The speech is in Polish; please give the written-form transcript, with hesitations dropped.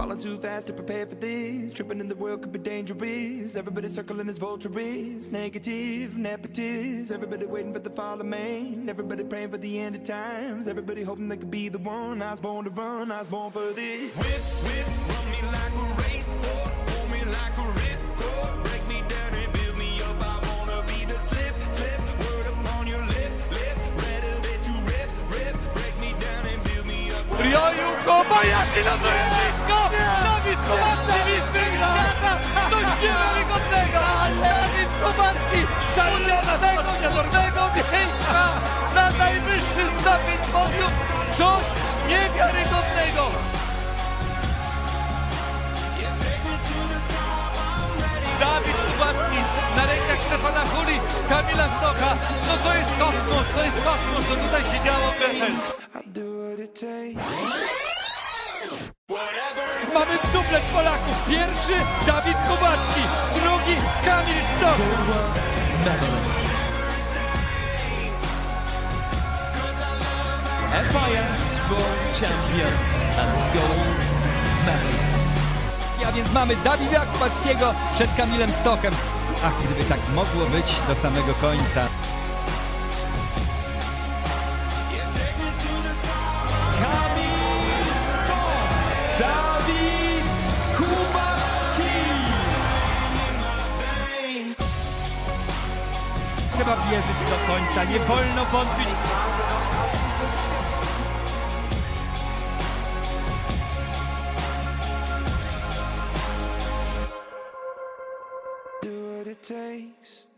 Falling too fast to prepare for this. Tripping in the world could be dangerous. Everybody circling as vultures. Negative, nepotist. Everybody waiting for the fall of man. Everybody praying for the end of times. Everybody hoping they could be the one. I was born to run, I was born for this. Whip, whip, run me like a racehorse. Pull me like a ripcord. Break me down and build me up. I wanna be the slip, slip. Word upon your lip, lip. Rather that you rip, rip. Break me down and build me up. Joju Kobayashi ląduje blisko! Dawid Kubacki, mistrz świata! Coś niewiarygodnego! Dawid Kubacki udział tego siódmego miejsca na najwyższy stopień podium! Coś niewiarygodnego! Dawid Kubacki na rękach Stefana Huli, Kamila Stocha. No to jest kosmos, co tutaj się działo w Bethel. Mamy dublet Polaków. Pierwszy Dawid Kubacki, drugi Kamil Stoch. FIS World Champion and Gold Medalist. A więc mamy Dawida Kubackiego przed Kamilem Stochem. Ach, gdyby tak mogło być do samego końca. Kamil Stoch, Dawid Kubacki. Trzeba wierzyć do końca, nie wolno wątpić. Do what it takes.